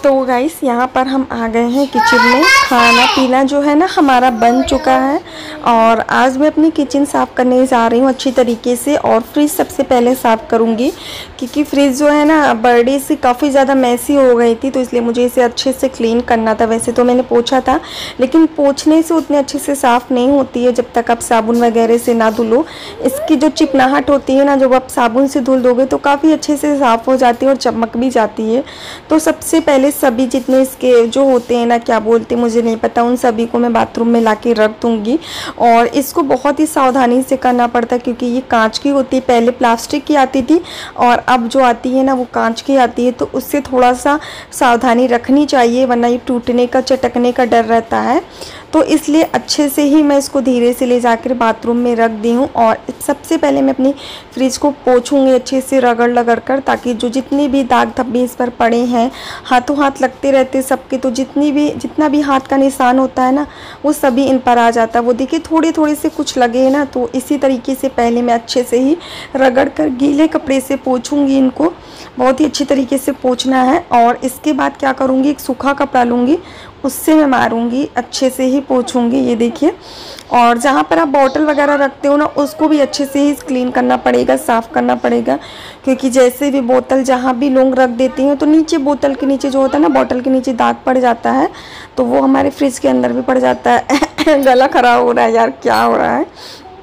तो गाइस यहाँ पर हम आ गए हैं किचन में। खाना पीना जो है ना हमारा बन चुका है और आज मैं अपनी किचन साफ़ करने जा रही हूँ अच्छी तरीके से। और फ्रिज सबसे पहले साफ़ करूँगी क्योंकि फ्रिज जो है ना बर्थडे से काफ़ी ज़्यादा मैसी हो गई थी, तो इसलिए मुझे इसे अच्छे से क्लीन करना था। वैसे तो मैंने पोंछा था, लेकिन पोंछने से उतने अच्छे से साफ़ नहीं होती है जब तक आप साबुन वगैरह से ना धुलो। इसकी जो चिकनाहट होती है ना, जब आप साबुन से धुल दोगे तो काफ़ी अच्छे से साफ़ हो जाती है और चमक भी जाती है। तो सबसे पहले सभी जितने इसके जो होते हैं ना, क्या बोलते हैं मुझे नहीं पता, उन सभी को मैं बाथरूम में ला के रख दूँगी। और इसको बहुत ही सावधानी से करना पड़ता है क्योंकि ये कांच की होती है। पहले प्लास्टिक की आती थी और अब जो आती है ना वो कांच की आती है, तो उससे थोड़ा सा सावधानी रखनी चाहिए वरना ये टूटने का चटकने का डर रहता है। तो इसलिए अच्छे से ही मैं इसको धीरे से ले जाकर बाथरूम में रख दी हूँ। और सबसे पहले मैं अपनी फ्रिज को पोंछूंगी अच्छे से रगड़ कर, ताकि जो जितने भी दाग धब्बे इस पर पड़े हैं, हाथों हाथ लगते रहते सबके, तो जितना भी हाथ का निशान होता है ना वो सभी इन पर आ जाता है। वो देखिए थोड़े से कुछ लगे ना, तो इसी तरीके से पहले मैं अच्छे से ही रगड़ कर गीले कपड़े से पोंछूंगी। इनको बहुत ही अच्छी तरीके से पोंछना है। और इसके बाद क्या करूँगी, एक सूखा कपड़ा लूँगी, उससे मैं मारूंगी, अच्छे से ही पोंछूंगी। ये देखिए। और जहाँ पर आप बॉटल वगैरह रखते हो ना, उसको भी अच्छे से ही क्लीन करना पड़ेगा, साफ़ करना पड़ेगा। क्योंकि जैसे भी बोतल जहाँ भी लोग रख देते हैं तो नीचे बोतल के नीचे जो होता है ना, बॉटल के नीचे दाग पड़ जाता है, तो वो हमारे फ्रिज के अंदर भी पड़ जाता है। गला खराब हो रहा है यार, क्या हो रहा है।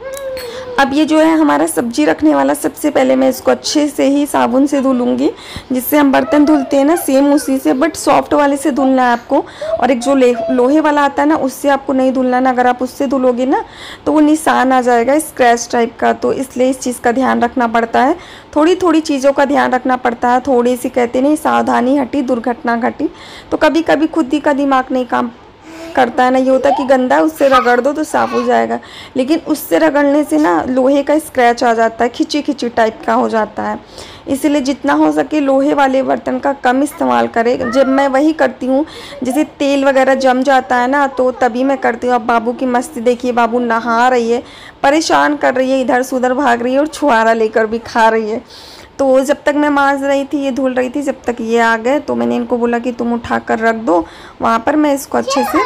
अब ये जो है हमारा सब्जी रखने वाला, सबसे पहले मैं इसको अच्छे से ही साबुन से धुलूँगी, जिससे हम बर्तन धुलते हैं ना सेम उसी से, बट सॉफ्ट वाले से धुलना है आपको। और एक जो लोहे वाला आता है ना, उससे आपको नहीं धुलना ना। अगर आप उससे धुलोगे ना तो वो निशान आ जाएगा स्क्रैच टाइप का, तो इसलिए इस चीज़ का ध्यान रखना पड़ता है। थोड़ी चीज़ों का ध्यान रखना पड़ता है। थोड़ी सी कहते नहीं, सावधानी हटी दुर्घटना घटी। तो कभी कभी खुद ही का दिमाग नहीं काम करता है ना, ये होता है कि गंदा है उससे रगड़ दो तो साफ़ हो जाएगा, लेकिन उससे रगड़ने से ना लोहे का स्क्रैच आ जाता है, खिंची टाइप का हो जाता है। इसीलिए जितना हो सके लोहे वाले बर्तन का कम इस्तेमाल करें। जब मैं वही करती हूँ, जैसे तेल वगैरह जम जाता है ना, तो तभी मैं करती हूँ। अब बाबू की मस्ती देखिए, बाबू नहा रही है, परेशान कर रही है, इधर से उधर भाग रही है और छुआरा लेकर भी खा रही है। तो जब तक मैं मांज रही थी, ये धुल रही थी, जब तक ये आ गए तो मैंने इनको बोला कि तुम उठा कर रख दो वहाँ पर, मैं इसको अच्छे से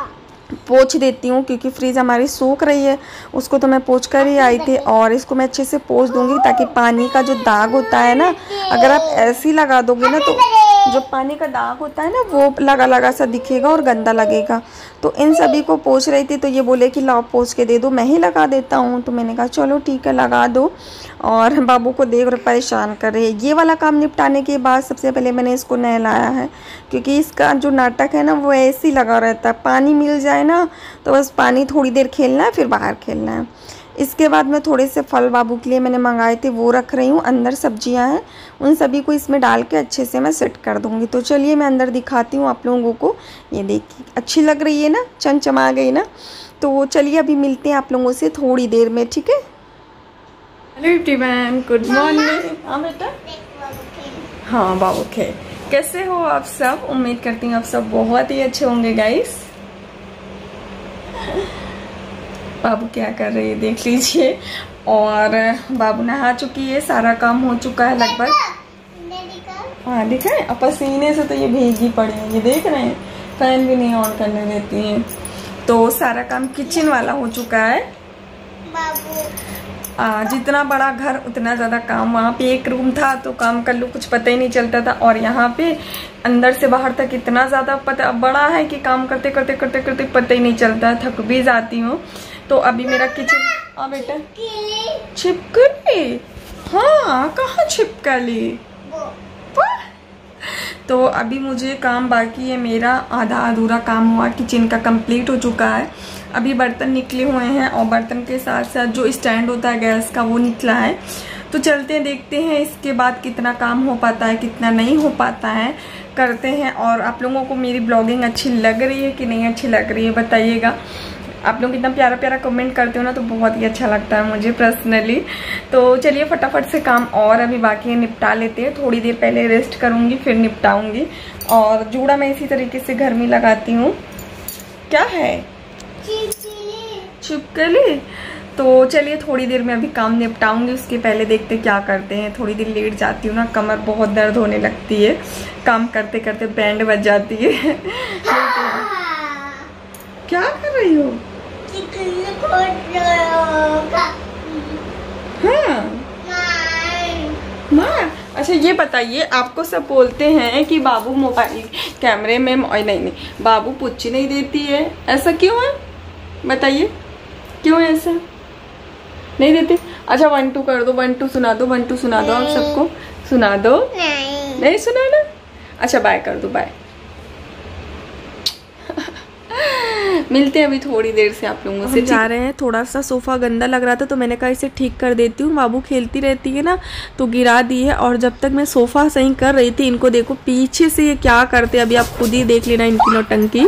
पोंछ देती हूँ। क्योंकि फ्रिज हमारी सूख रही है, उसको तो मैं पोंछ कर ही आई थी। और इसको मैं अच्छे से पोंछ दूँगी ताकि पानी का जो दाग होता है ना, अगर आप ऐसे ही लगा दोगे ना तो जो पानी का दाग होता है ना वो लगा सा दिखेगा और गंदा लगेगा। तो इन सभी को पोंछ रही थी, तो ये बोले कि लाओ पोंछ के दे दो, मैं ही लगा देता हूँ। तो मैंने कहा चलो ठीक है लगा दो। और बाबू को देख और परेशान कर रही है। ये वाला काम निपटाने के बाद सबसे पहले मैंने इसको नहलाया है, क्योंकि इसका जो नाटक है ना वो ऐसे ही लगा रहता है। पानी मिल जाए ना तो बस पानी थोड़ी देर खेलना है, फिर बाहर खेलना है। इसके बाद मैं थोड़े से फल बाबू के लिए मैंने मंगाए थे, वो रख रही हूँ। अंदर सब्जियां हैं, उन सभी को इसमें डाल के अच्छे से मैं सेट कर दूँगी। तो चलिए मैं अंदर दिखाती हूँ आप लोगों को। ये देखिए अच्छी लग रही है ना, चमचमा गई ना। तो चलिए अभी मिलते हैं आप लोगों से थोड़ी देर में, ठीक है। Hello everyone, good morning. हाँ बेटा, हाँ बाबू खे, कैसे हो आप सब? उम्मीद करती हूँ आप सब बहुत ही अच्छे होंगे गाइस। बाबू क्या कर रही है देख लीजिए। और बाबू नहा चुकी है, सारा काम हो चुका है लगभग। हाँ दिखा है, अब पसीने से तो ये भीगी पड़ी है, ये देख रहे हैं, फैन भी नहीं ऑन करने देती है। तो सारा काम किचन वाला हो चुका है। जितना बड़ा घर उतना ज़्यादा काम। वहाँ पे एक रूम था तो काम कर लो कुछ पता ही नहीं चलता था, और यहाँ पे अंदर से बाहर तक इतना ज़्यादा बड़ा है कि काम करते करते पता ही नहीं चलता, थक भी जाती हूँ। तो अभी मेरा किचन, बेटा छिपकली, हाँ कहाँ छिपकली। तो अभी मुझे काम बाकी है, मेरा आधा अधूरा काम हुआ किचन का कंप्लीट हो चुका है। अभी बर्तन निकले हुए हैं और बर्तन के साथ साथ जो स्टैंड होता है गैस का वो निकला है। तो चलते हैं देखते हैं इसके बाद कितना काम हो पाता है, कितना नहीं हो पाता है, करते हैं। और आप लोगों को मेरी ब्लॉगिंग अच्छी लग रही है कि नहीं अच्छी लग रही है बताइएगा। आप लोग इतना प्यारा कमेंट करते हो ना, तो बहुत ही अच्छा लगता है मुझे पर्सनली। तो चलिए फटाफट से काम और अभी बाकी है निपटा लेते हैं। थोड़ी देर पहले रेस्ट करूँगी फिर निपटाऊँगी। और जूड़ा मैं इसी तरीके से घर में लगाती हूँ। क्या है? छिपकली। तो चलिए थोड़ी देर में अभी काम निपटाऊंगी, उसके पहले देखते क्या करते हैं। थोड़ी देर लेट जाती हूँ ना, कमर बहुत दर्द होने लगती है, काम करते करते बैंड बज जाती है। क्या कर रही हो? हाँ माँ, अच्छा ये बताइए, आपको सब बोलते हैं कि बाबू मोबाइल कैमरे में नहीं बाबू पुच्ची नहीं देती है, ऐसा क्यों है बताइए, क्यों है ऐसा नहीं देते? अच्छा 1 2 कर दो, 1 2 सुना दो, 1 2 सुना दो, आप सबको सुना दो। नहीं सुनाना? अच्छा बाय कर दो, बाय। मिलते हैं अभी थोड़ी देर से आप लोगों से। जा रहे हैं, थोड़ा सा सोफा गंदा लग रहा था तो मैंने कहा इसे ठीक कर देती हूँ, बाबू खेलती रहती है ना तो गिरा दी है। और जब तक मैं सोफा सही कर रही थी, इनको देखो पीछे से ये क्या करते, अभी आप खुद ही देख लेना इनकी नौटंकी।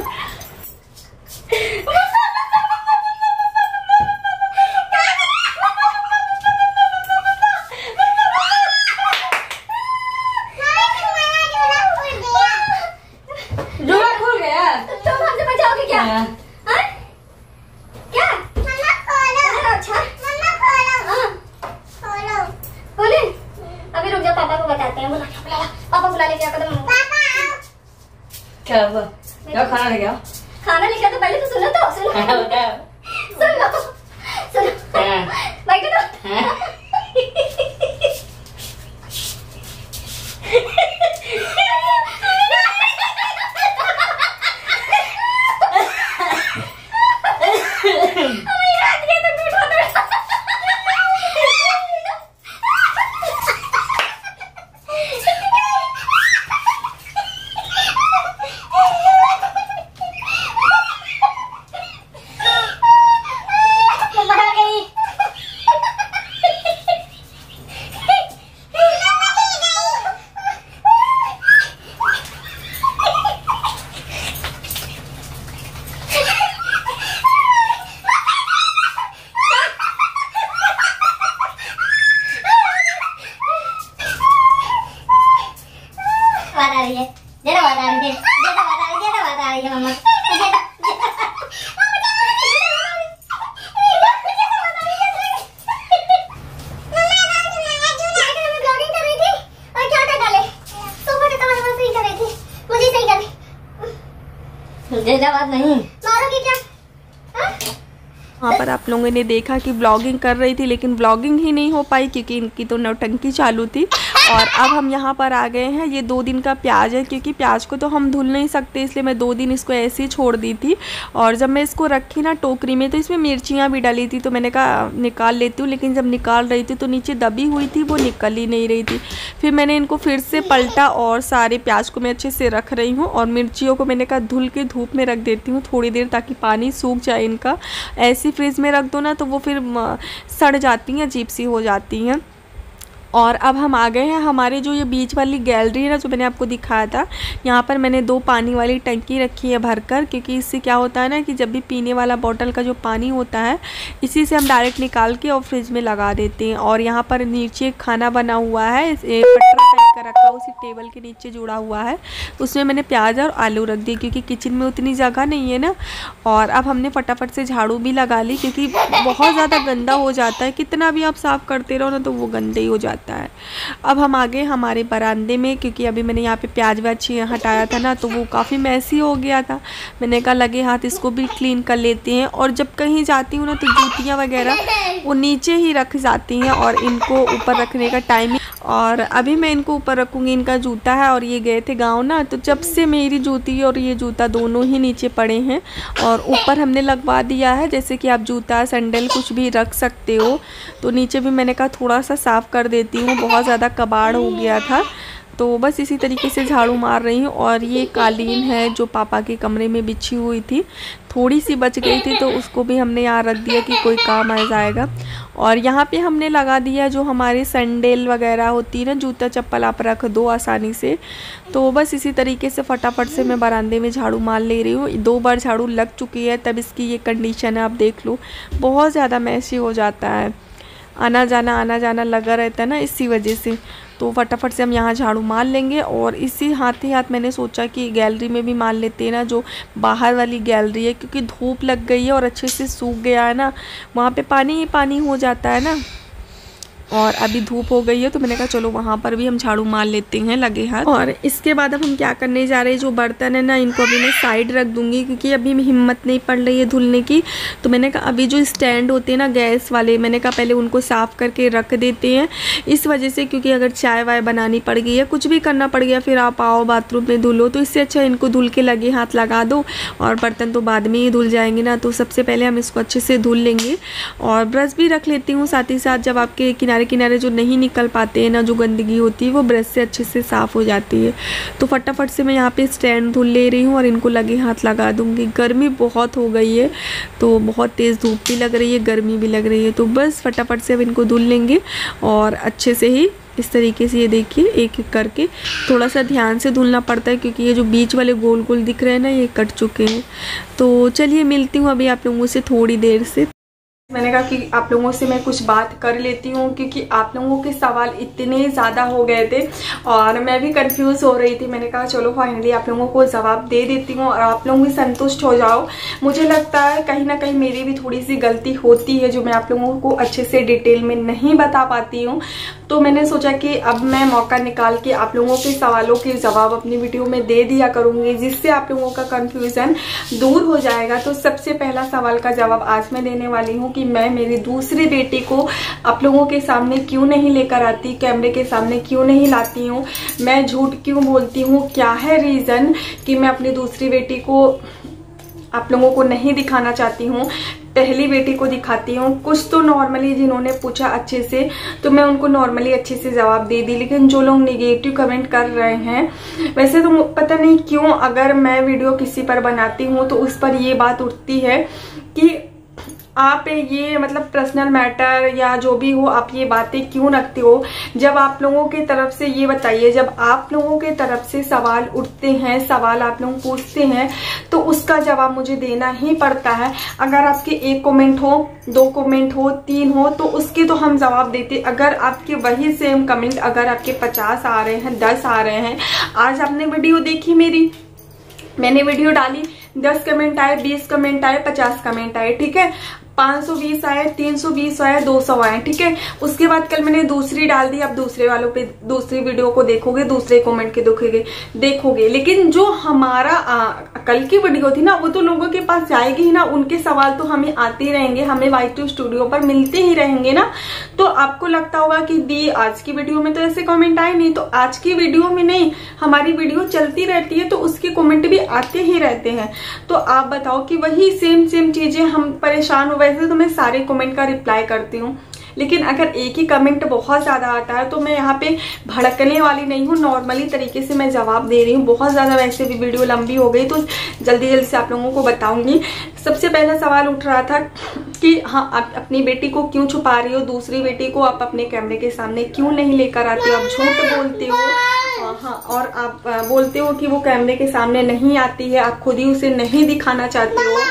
क्या हुआ? क्या खाना लेके आओ? खाना लेके आओ तो पहले तो सुनो तो सुनो बैठो तो। नहीं मारोगी क्या? वहाँ पर आप लोगों ने देखा कि ब्लॉगिंग कर रही थी, लेकिन ब्लॉगिंग ही नहीं हो पाई क्योंकि इनकी तो नौटंकी चालू थी। और अब हम यहाँ पर आ गए हैं, ये 2 दिन का प्याज है, क्योंकि प्याज को तो हम धुल नहीं सकते, इसलिए मैं 2 दिन इसको ऐसे ही छोड़ दी थी। और जब मैं इसको रखी ना टोकरी में तो इसमें मिर्चियाँ भी डाली थी, तो मैंने कहा निकाल लेती हूँ, लेकिन जब निकाल रही थी तो नीचे दबी हुई थी, वो निकल ही नहीं रही थी। फिर मैंने इनको फिर से पलटा और सारे प्याज को मैं अच्छे से रख रही हूँ। और मिर्चियों को मैंने कहा धुल के धूप में रख देती हूँ थोड़ी देर, ताकि पानी सूख जाए इनका। ऐसी फ्रिज में रख दो ना तो वो फिर सड़ जाती हैं, अजीब सी हो जाती हैं। और अब हम आ गए हैं हमारे जो ये बीच वाली गैलरी है ना, जो मैंने आपको दिखाया था। यहाँ पर मैंने 2 पानी वाली टंकी रखी है भरकर, क्योंकि इससे क्या होता है ना कि जब भी पीने वाला बॉटल का जो पानी होता है, इसी से हम डायरेक्ट निकाल के और फ्रिज में लगा देते हैं। और यहाँ पर नीचे खाना बना हुआ है, पटरा टाइप का रखा, उसी टेबल के नीचे जुड़ा हुआ है, उसमें मैंने प्याज और आलू रख दिए, क्योंकि किचन में उतनी जगह नहीं है ना। और अब हमने फटाफट से झाड़ू भी लगा ली, क्योंकि बहुत ज़्यादा गंदा हो जाता है, कितना भी आप साफ़ करते रहो ना तो वो गंदे ही हो जाता है। अब हम आ गए हमारे बरामदे में, क्योंकि अभी मैंने यहाँ पे प्याज व्याज हटाया था ना, तो वो काफ़ी मैसी हो गया था। मैंने कहा लगे हाथ इसको भी क्लीन कर लेते हैं। और जब कहीं जाती हूँ ना तो जूतियाँ वगैरह वो नीचे ही रख जाती हैं, और इनको ऊपर रखने का टाइम। और अभी मैं इनको ऊपर रखूँगी, इनका जूता है। और ये गए थे गाँव ना, तो जब से मेरी जूती और ये जूता दोनों ही नीचे पड़े हैं, और ऊपर हमने लगवा दिया है, जैसे कि आप जूता सैंडल कुछ भी रख सकते हो। तो नीचे भी मैंने कहा थोड़ा सा साफ़ कर देती हूँ, बहुत ज़्यादा कबाड़ हो गया था। तो बस इसी तरीके से झाड़ू मार रही हूँ। और ये कालीन है जो पापा के कमरे में बिछी हुई थी, थोड़ी सी बच गई थी, तो उसको भी हमने यहाँ रख दिया कि कोई काम आ जाएगा। और यहाँ पे हमने लगा दिया जो हमारे सैंडल वगैरह होती है ना, जूता चप्पल आप रख दो आसानी से। तो बस इसी तरीके से फटाफट से मैं बरामदे में झाड़ू मार ले रही हूँ। 2 बार झाड़ू लग चुकी है, तब इसकी ये कंडीशन है, आप देख लो बहुत ज़्यादा मैसी हो जाता है, आना जाना लगा रहता है ना, इसी वजह से। तो फटाफट से हम यहाँ झाड़ू मार लेंगे। और इसी हाथ ही हाथ मैंने सोचा कि गैलरी में भी मार लेते हैं ना, जो बाहर वाली गैलरी है, क्योंकि धूप लग गई है और अच्छे से सूख गया है ना, वहाँ पे पानी ही पानी हो जाता है ना। और अभी धूप हो गई है तो मैंने कहा चलो वहाँ पर भी हम झाड़ू मार लेते हैं लगे हाथ। और इसके बाद अब हम क्या करने जा रहे हैं, जो बर्तन है ना इनको अभी मैं साइड रख दूँगी, क्योंकि अभी हिम्मत नहीं पड़ रही है धुलने की। तो मैंने कहा अभी जो स्टैंड होते हैं ना गैस वाले, मैंने कहा पहले उनको साफ़ करके रख देते हैं, इस वजह से क्योंकि अगर चाय वाय बनानी पड़ गई या कुछ भी करना पड़ गया, फिर आप आओ बाथरूम में धुलो, तो इससे अच्छा इनको धुल के लगे हाथ लगा दो, और बर्तन तो बाद में ही धुल जाएंगे ना। तो सबसे पहले हम इसको अच्छे से धुल लेंगे। और ब्रश भी रख लेती हूँ साथ ही साथ, जब आपके किनारे किनारे जो नहीं निकल पाते हैं ना, जो गंदगी होती है, वो ब्रश से अच्छे से साफ़ हो जाती है। तो फटाफट से मैं यहाँ पे स्टैंड धुल ले रही हूँ और इनको लगे हाथ लगा दूँगी। गर्मी बहुत हो गई है, तो बहुत तेज़ धूप भी लग रही है, गर्मी भी लग रही है, तो बस फटाफट से अब इनको धुल लेंगे। और अच्छे से ही इस तरीके से, ये देखिए एक एक करके थोड़ा सा ध्यान से धुलना पड़ता है, क्योंकि ये जो बीच वाले गोल गोल दिख रहे हैं ना, ये कट चुके हैं। तो चलिए मिलती हूँ अभी आप लोगों से थोड़ी देर से। मैंने कहा कि आप लोगों से मैं कुछ बात कर लेती हूँ, क्योंकि आप लोगों के सवाल इतने ज़्यादा हो गए थे और मैं भी कंफ्यूज हो रही थी। मैंने कहा चलो फाइनली आप लोगों को जवाब दे देती हूँ और आप लोग भी संतुष्ट हो जाओ। मुझे लगता है कहीं ना कहीं मेरी भी थोड़ी सी गलती होती है, जो मैं आप लोगों को अच्छे से डिटेल में नहीं बता पाती हूँ। तो मैंने सोचा कि अब मैं मौका निकाल के आप लोगों के सवालों के जवाब अपनी वीडियो में दे दिया करूँगी, जिससे आप लोगों का कन्फ्यूज़न दूर हो जाएगा। तो सबसे पहला सवाल का जवाब आज मैं देने वाली हूँ कि मैं मेरी दूसरी बेटी को आप लोगों के सामने क्यों नहीं लेकर आती, कैमरे के सामने क्यों नहीं लाती हूँ, मैं झूठ क्यों बोलती हूँ, क्या है रीज़न कि मैं अपनी दूसरी बेटी को आप लोगों को नहीं दिखाना चाहती हूँ, पहली बेटी को दिखाती हूँ। कुछ तो नॉर्मली जिन्होंने पूछा अच्छे से, तो मैं उनको नॉर्मली अच्छे से जवाब दे दी, लेकिन जो लोग नेगेटिव कमेंट कर रहे हैं, वैसे तो पता नहीं क्यों अगर मैं वीडियो किसी पर बनाती हूँ तो उस पर ये बात उठती है कि आप ये मतलब पर्सनल मैटर या जो भी हो, आप ये बातें क्यों रखते हो। जब आप लोगों की तरफ से ये बताइए, जब आप लोगों के तरफ से सवाल उठते हैं, सवाल आप लोग पूछते हैं, तो उसका जवाब मुझे देना ही पड़ता है। अगर आपके 1 कमेंट हो, 2 कमेंट हो, 3 हो, तो उसके तो हम जवाब देते। अगर आपके वही सेम कमेंट अगर आपके 50 आ रहे हैं, 10 आ रहे हैं, आज आपने वीडियो देखी मेरी, मैंने वीडियो डाली, 10 कमेंट आए, 20 कमेंट आए, 50 कमेंट आए, ठीक है, 520 आए, 320 आए, 200 आए, ठीक है। उसके बाद कल मैंने दूसरी डाल दी, अब दूसरे वालों पे दूसरी वीडियो को देखोगे, दूसरे कमेंट के देखोगे, लेकिन जो हमारा कल की वीडियो थी ना, वो तो लोगों के पास जाएगी ही ना, उनके सवाल तो हमें आते ही रहेंगे, हमें Y2 स्टूडियो पर मिलते ही रहेंगे ना। तो आपको लगता होगा कि दी आज की वीडियो में तो ऐसे कमेंट आए नहीं, तो आज की वीडियो में नहीं, हमारी वीडियो चलती रहती है तो उसके कमेंट भी आते ही रहते हैं। तो आप बताओ कि वही सेम चीजें हम परेशान हो। वैसे तो मैं सारे कमेंट का रिप्लाई करती हूँ, लेकिन अगर एक ही कमेंट बहुत ज्यादा आता है तो मैं यहाँ पे भड़कने वाली नहीं हूँ, नॉर्मली तरीके से मैं जवाब दे रही हूँ। बहुत ज्यादा वैसे भी वीडियो लंबी हो गई तो जल्दी से आप लोगों को बताऊंगी। सबसे पहला सवाल उठ रहा था कि हाँ, आप अपनी बेटी को क्यों छुपा रही हो, दूसरी बेटी को आप अपने कैमरे के सामने क्यों नहीं लेकर आती हो, आप झूठ बोलते हो। हाँ, और आप बोलते हो कि वो कैमरे के सामने नहीं आती है, आप खुद ही उसे नहीं दिखाना चाहते हो।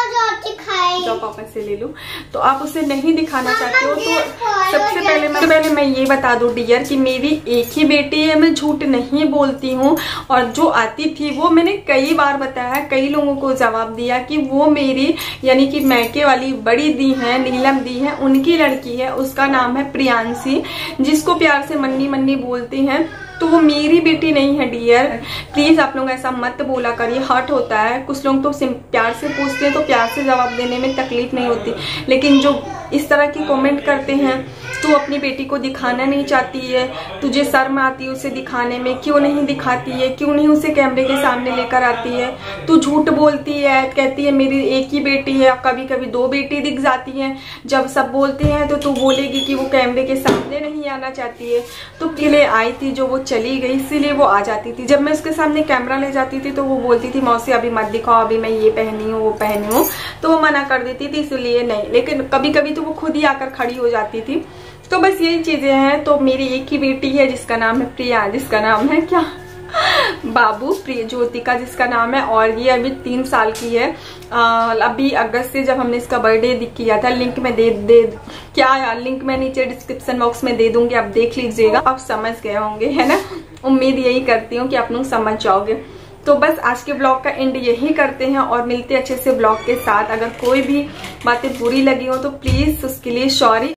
जो पापा से ले लो, तो आप उसे नहीं दिखाना चाहते हो। तो सबसे पहले मैं ये बता दूं डियर कि मेरी एक ही बेटी है, मैं झूठ नहीं बोलती हूँ। और जो आती थी वो मैंने कई बार बताया, कई लोगों को जवाब दिया कि वो मेरी यानी कि मैके वाली बड़ी दी है, नीलम दी है, उनकी लड़की है, उसका नाम है प्रियांशी, जिसको प्यार से मन्नी मन्नी बोलते हैं। तो वो मेरी बेटी नहीं है डियर, प्लीज आप लोग ऐसा मत बोला करिए, हर्ट होता है। कुछ लोग तो प्यार से पूछते हैं तो प्यार से जवाब देने में तकलीफ नहीं होती, लेकिन जो इस तरह की कमेंट करते हैं, तू अपनी बेटी को दिखाना नहीं चाहती है, तुझे शर्म आती है उसे दिखाने में, क्यों नहीं दिखाती है, क्यों नहीं उसे कैमरे के सामने लेकर आती है, तू झूठ बोलती है, कहती है मेरी एक ही बेटी है, कभी कभी 2 बेटी दिख जाती हैं। जब सब बोलते हैं तो तू बोलेगी कि वो कैमरे के सामने नहीं आना चाहती है। तो के लिए आई थी, जो वो चली गई, इसीलिए वो आ जाती थी। जब मैं उसके सामने कैमरा ले जाती थी तो वो बोलती थी मौसी अभी मत दिखाओ, अभी मैं ये पहनी हूँ वो पहनी हूँ, तो वो मना कर देती थी, इसलिए नहीं। लेकिन कभी कभी तो वो खुद ही आकर खड़ी हो जाती थी। तो बस यही चीजें हैं। तो मेरी एक ही बेटी है जिसका नाम है प्रिया, जिसका नाम है क्या बाबू प्रिय ज्योतिका जिसका नाम है, और ये अभी 3 साल की है। अभी अगस्त से जब हमने इसका बर्थडे किया था, लिंक में लिंक मैं नीचे डिस्क्रिप्शन बॉक्स में दे दूंगी, आप देख लीजिएगा। आप समझ गए होंगे, है ना। उम्मीद यही करती हूँ कि आप लोग समझ जाओगे। तो बस आज के ब्लॉग का एंड यही करते हैं और मिलते अच्छे से ब्लॉग के साथ। अगर कोई भी बातें बुरी लगी हो तो प्लीज उसके लिए सॉरी।